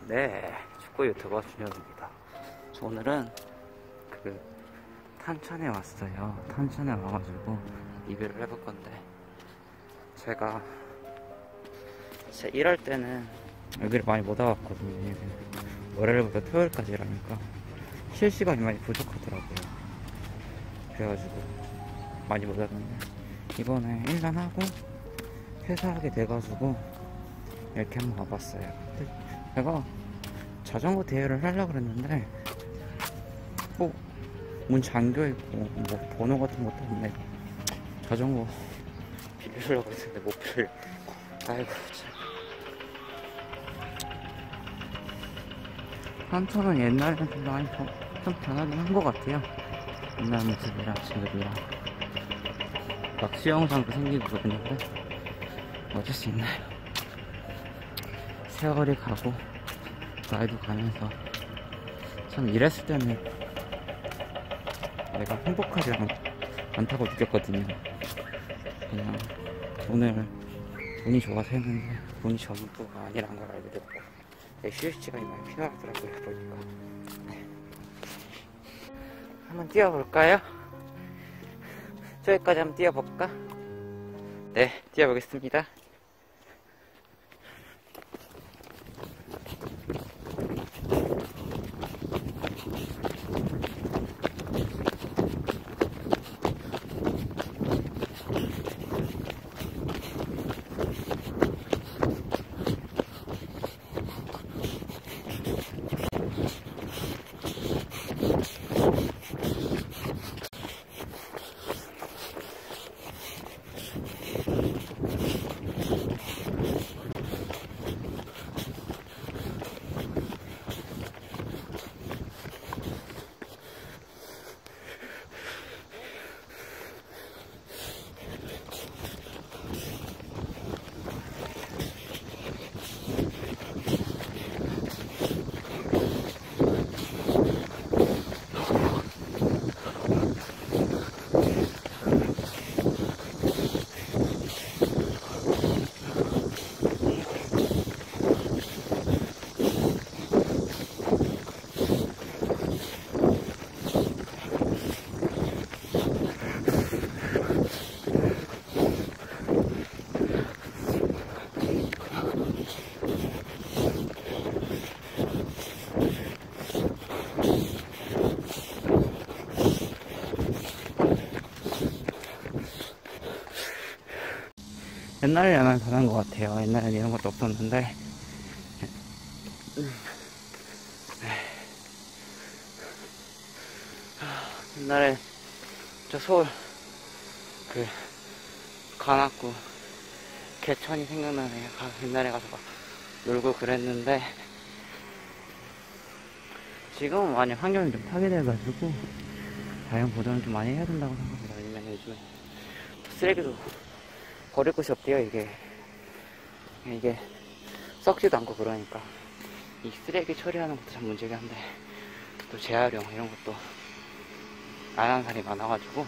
네, 축구 유튜버 준혁입니다. 오늘은 탄천에 왔어요. 탄천에 와가지고 리뷰를 해볼 건데, 제가 일할 때는 여기를 많이 못 와봤거든요. 월요일부터 토요일까지라니까 쉴 시간이 많이 부족하더라고요. 그래가지고 많이 못 왔는데, 이번에 1년 하고 퇴사하게 돼가지고 이렇게 한번 와봤어요. 제가 자전거 대회를 하려고 그랬는데 문 잠겨있고 번호 같은 것도 없네. 자전거 빌리려고 했는데 못 빌려. 아이고 참. 탄천은 옛날에는 좀 많이 좀 변하긴 한 것 같아요. 옛날 모습이랑 지금이랑 막 수영장도 생기고 그러는데 어쩔 수 있나요? 세월이 가고 나이도 가면서 참 이랬을 때는 내가 행복하지 않다고 느꼈거든요. 그냥 돈이 좋아서 했는데 돈이 전부가 아니란 걸 알게 됐고, 내 휴식 시간이 많이 필요하더라고요. 보니까 한번 뛰어볼까요? 저기까지 한번 뛰어볼까? 네, 뛰어보겠습니다. 옛날에는 변한 것 같아요. 옛날에는 이런 것도 없었는데, 옛날에 저 서울 관악구 개천이 생각나네요. 옛날에 가서 막 놀고 그랬는데, 지금은 많이 환경이 좀 파괴돼가지고 자연 보존을 좀 많이 해야 된다고 생각합니다. 왜냐면 요즘에 쓰레기도 버릴 곳이 없대요. 이게 썩지도 않고, 그러니까 이 쓰레기 처리하는 것도 참 문제긴 한데, 또 재활용 이런 것도 안 하는 사람이 많아가지고,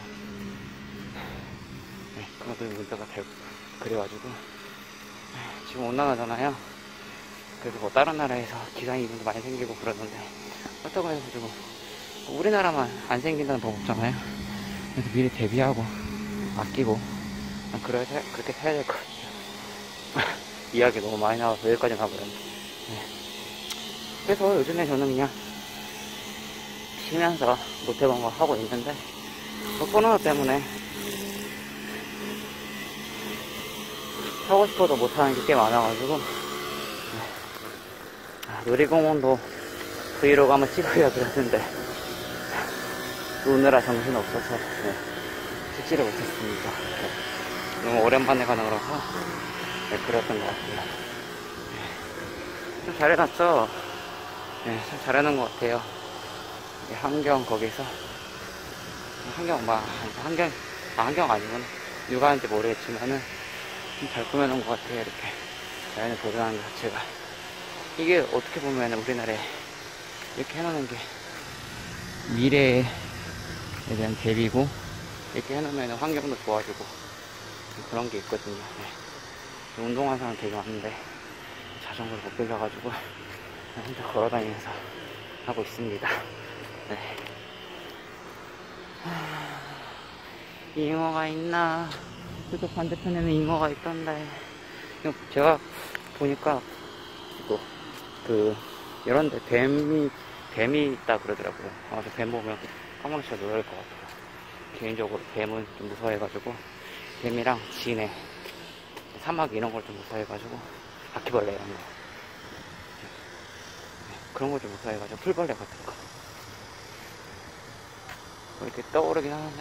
그것도 문제가 되고 그래가지고 지금 온난화잖아요. 그래서 뭐 다른 나라에서 기상이변도 많이 생기고 그러는데, 그렇다고 해가지고 우리나라만 안 생긴다는 법 없잖아요. 그래서 미리 대비하고 아끼고 그렇게 해야 될 것 같아요. 이야기 너무 많이 나와서 여기까지 가버렸네. 그래서 요즘에 저는 그냥 쉬면서 못해본 거 하고 있는데, 코로나 때문에 하고 싶어도 못하는 게 꽤 많아가지고, 놀이공원도 브이로그 한번 찍으려 그랬는데 노느라 정신 없어서 찍지를 못했습니다. 너무 오랜만에 가는 거라서 그랬던 것 같아요. 좀 잘해놨죠? 참 잘해놓은 것 같아요. 환경 거기서 환경 아니구나. 누가 하는지 모르겠지만은 좀 잘 꾸며놓은 것 같아요. 이렇게 자연을 보존하는 것 자체가, 이게 어떻게 보면 우리나라에 이렇게 해놓는 게 미래에 대한 대비고, 이렇게 해놓으면 환경도 좋아지고 그런 게 있거든요. 운동하는 사람 되게 많은데 자전거를 못 빌려가지고 혼자 걸어다니면서 하고 있습니다. 네. 잉어가 있나? 저쪽 반대편에는 잉어가 있던데. 제가 보니까 또 이런데 뱀이 있다 그러더라고요. 저 뱀 보면 까망치가 놀랄 것 같아요. 개인적으로 뱀은 좀 무서워해가지고, 뱀이랑 지네, 사막 이런 걸 좀 무서워해가지고, 바퀴벌레 이런 거, 그런 걸 좀 무서워해가지고, 풀벌레 같은 거 이렇게 떠오르긴 하는데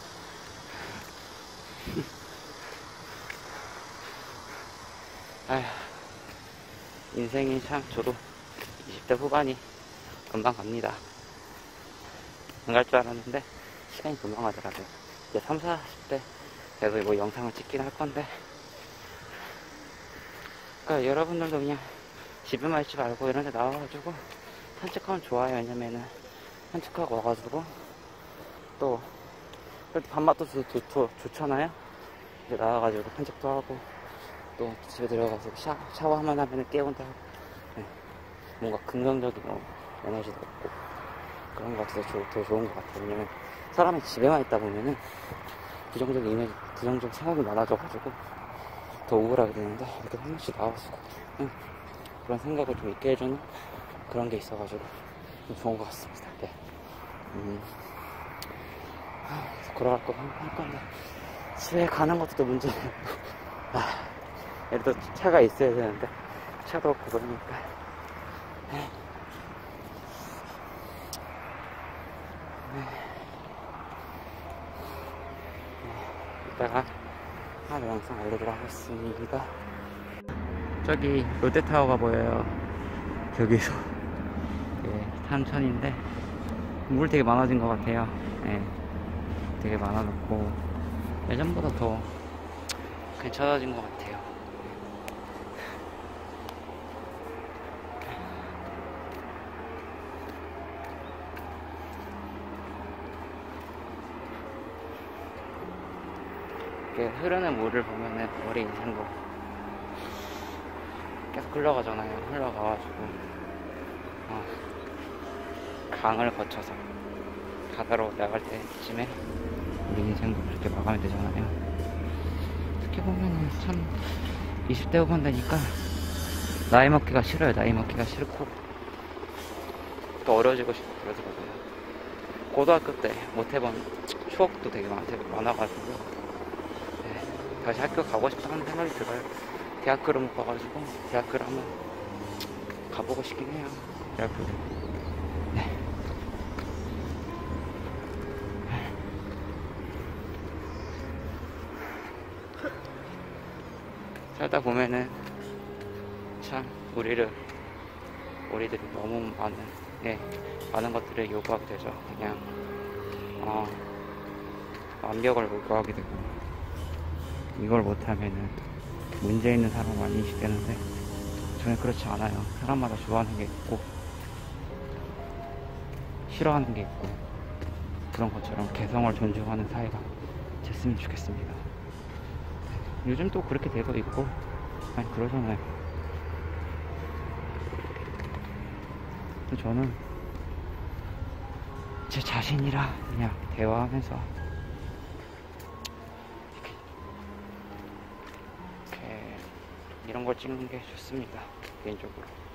아휴, 인생이 참, 저도 20대 후반이 금방 갑니다. 안 갈 줄 알았는데 시간이 금방 가더라고요. 이제 30, 40대 그래도 뭐 영상을 찍긴 할 건데, 그러니까 여러분들도 그냥 집에만 있지 말고 이런 데 나와가지고 산책하면 좋아요. 왜냐면은 산책하고 와가지고 또 밥맛도 좋잖아요. 이제 나와가지고 산책도 하고 또 집에 들어가서 샤워만 하면 깨운다 하고, 네. 뭔가 긍정적인 에너지도 없고 그런 것 같아서 더 좋은 것 같아요. 왜냐면 사람이 집에만 있다 보면은 부정적 생각이 많아져가지고 더 우울하게 되는데, 이렇게 한 번씩 나와서 그런 생각을 좀 있게 해주는 그런 게 있어가지고 좀 좋은 것 같습니다. 네. 그래서 걸어갈 거 할 건데 집에 가는 것도 또 문제예요. 얘도 차가 있어야 되는데 차도 없고 그러니까. 이따가 하루 영상 알려드리도록 하겠습니다. 저기 롯데타워가 보여요. 저기서. 예, 산천인데 물 되게 많아진 것 같아요. 예, 되게 많아졌고 예전보다 더 괜찮아진 것 같아요. 이렇게 흐르는 물을 보면은 우리 인생도 계속 흘러가잖아요. 흘러가가지고 강을 거쳐서 바다로 나갈 때쯤에 우리 인생도 그렇게 마감이 되잖아요. 어떻게 보면은 참 20대 후반 되니까 나이 먹기가 싫어요. 나이 먹기가 싫고 또 어려지고 싶고 그러더라고요. 고등학교 때 못해본 추억도 되게 많아가지고, 네, 다시 학교 가고 싶다는 생각이 들어요. 대학교를 못 가가지고 대학교를 한번 가보고 싶긴 해요. 대학교를. 네. 살다 보면은 참 우리들이 너무 많은 것들을 요구하게 되죠. 그냥 완벽을 요구하게 되고, 이걸 못하면은 문제 있는 사람 많이 인식되는데 저는 그렇지 않아요. 사람마다 좋아하는 게 있고 싫어하는 게 있고, 그런 것처럼 개성을 존중하는 사회가 됐으면 좋겠습니다. 요즘 또 그렇게 되고 있고 많이 그러잖아요. 저는 제 자신이랑 그냥 대화하면서 이렇게 이런 걸 찍는 게 좋습니다. 개인적으로.